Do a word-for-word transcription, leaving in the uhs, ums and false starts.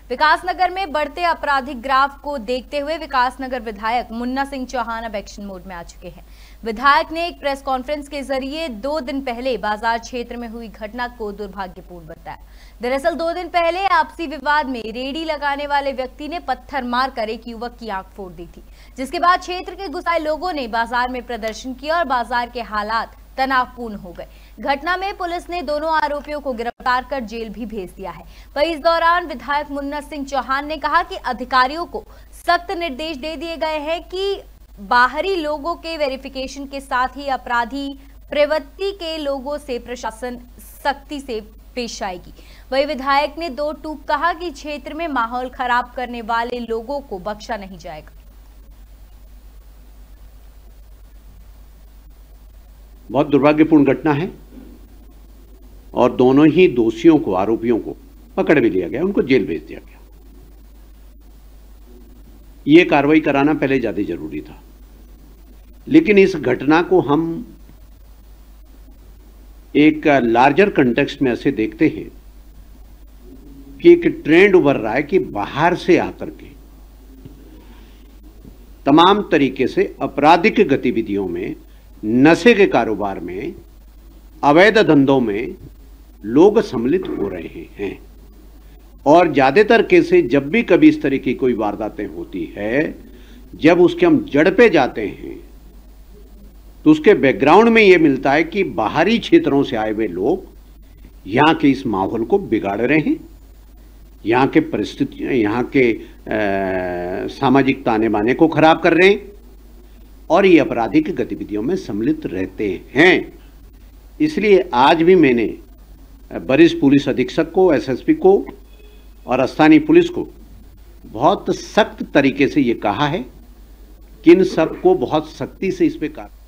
विकासनगर में बढ़ते आपराधिक ग्राफ को देखते हुए विकासनगर विधायक मुन्ना सिंह चौहान अब एक्शन मोड में आ चुके हैं। विधायक ने एक प्रेस कॉन्फ्रेंस के जरिए दो दिन पहले बाजार क्षेत्र में हुई घटना को दुर्भाग्यपूर्ण बताया। दरअसल दो दिन पहले आपसी विवाद में रेडी लगाने वाले व्यक्ति ने पत्थर मारकर एक युवक की आंख फोड़ दी थी, जिसके बाद क्षेत्र के गुस्साए लोगों ने बाजार में प्रदर्शन किया और बाजार के हालात तनावपूर्ण हो गए। घटना में पुलिस ने दोनों आरोपियों को गिरफ्तार कर जेल भी भेज दिया है। वहीं इस दौरान विधायक मुन्ना सिंह चौहान ने कहा कि अधिकारियों को सख्त निर्देश दे दिए गए हैं कि बाहरी लोगों के वेरिफिकेशन के साथ ही अपराधी प्रवृत्ति के लोगों से प्रशासन सख्ती से पेश आएगी। वही विधायक ने दो टूक कहा कि क्षेत्र में माहौल खराब करने वाले लोगों को बख्शा नहीं जाएगा। बहुत दुर्भाग्यपूर्ण घटना है और दोनों ही दोषियों को, आरोपियों को पकड़ भी लिया गया, उनको जेल भेज दिया गया। ये कार्रवाई कराना पहले ज्यादा जरूरी था, लेकिन इस घटना को हम एक लार्जर कंटेक्स्ट में ऐसे देखते हैं कि एक ट्रेंड उभर रहा है कि बाहर से आकर के तमाम तरीके से आपराधिक गतिविधियों में, नशे के कारोबार में, अवैध धंधों में लोग सम्मिलित हो रहे हैं। और ज्यादातर केसेस जब भी कभी इस तरह की कोई वारदातें होती है, जब उसके हम जड़ पे जाते हैं तो उसके बैकग्राउंड में यह मिलता है कि बाहरी क्षेत्रों से आए हुए लोग यहां के इस माहौल को बिगाड़ रहे हैं, यहां के परिस्थितियां, यहां के आ, सामाजिक ताने बाने को खराब कर रहे हैं और ये आपराधिक गतिविधियों में सम्मिलित रहते हैं। इसलिए आज भी मैंने वरिष्ठ पुलिस अधीक्षक को, एसएसपी को और स्थानीय पुलिस को बहुत सख्त तरीके से ये कहा है कि इन सबको बहुत सख्ती से इस पे कार्य